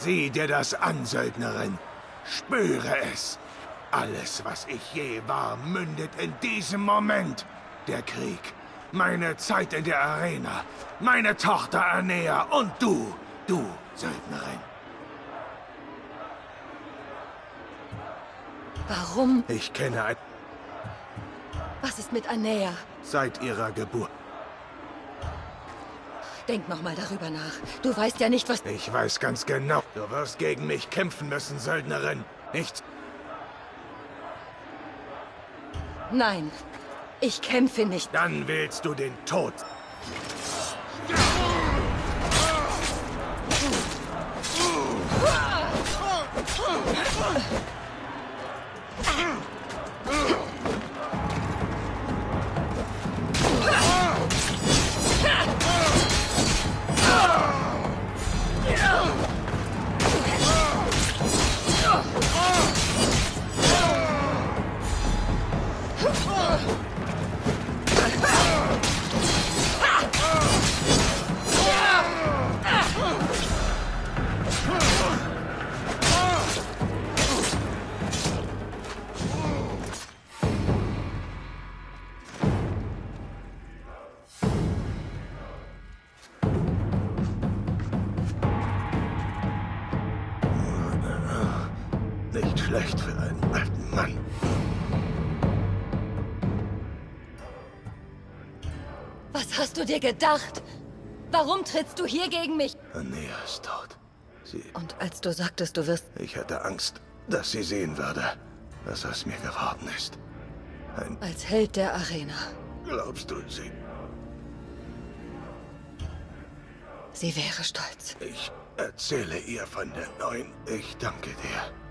Sieh dir das an, Söldnerin. Spüre es. Alles, was ich je war, mündet in diesem Moment. Der Krieg, meine Zeit in der Arena, meine Tochter Anea und du, Söldnerin. Warum? Ich kenne ein... Was ist mit Anea? Seit ihrer Geburt. Denk noch mal darüber nach. Du weißt ja nicht, was... Ich weiß ganz genau. Du wirst gegen mich kämpfen müssen, Söldnerin. Nicht... Nein, ich kämpfe nicht. Dann wählst du den Tod. Nicht schlecht für einen alten Mann. Was hast du dir gedacht? Warum trittst du hier gegen mich? Anea ist tot. Und als du sagtest, du wirst... Ich hatte Angst, dass sie sehen würde, was aus mir geworden ist. Als Held der Arena. Glaubst du, sie... Sie wäre stolz. Ich erzähle ihr von der neuen... Ich danke dir.